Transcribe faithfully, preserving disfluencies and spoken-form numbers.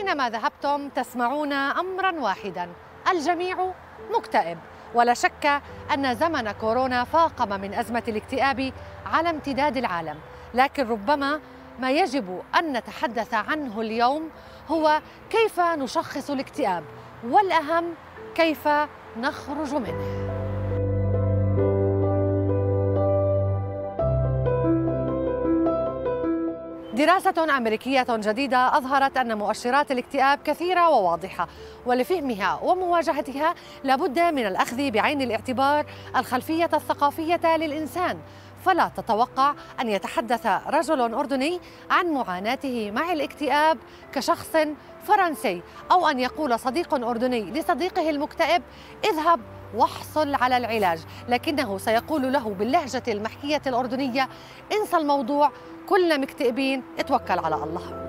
أينما ذهبتم تسمعون أمراً واحداً: الجميع مكتئب. ولا شك أن زمن كورونا فاقم من أزمة الاكتئاب على امتداد العالم، لكن ربما ما يجب أن نتحدث عنه اليوم هو كيف نشخص الاكتئاب، والأهم كيف نخرج منه. دراسة أمريكية جديدة أظهرت أن مؤشرات الاكتئاب كثيرة وواضحة، ولفهمها ومواجهتها لابد من الأخذ بعين الاعتبار الخلفية الثقافية للإنسان. فلا تتوقع أن يتحدث رجل أردني عن معاناته مع الاكتئاب كشخص فرنسي، أو أن يقول صديق أردني لصديقه المكتئب: اذهب واحصل على العلاج، لكنه سيقول له باللهجة المحكية الأردنية: انسى الموضوع، كلنا مكتئبين، اتوكل على الله.